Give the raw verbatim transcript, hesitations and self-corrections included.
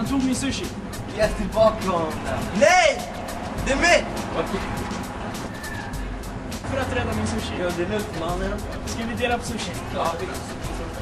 tog min sushi. Ge tillbaka honom. Nej! Det är mitt! För att rädda min sushi. Ja, det är lugnt, mannen. Ska vi dela på sushi? Ja, visst.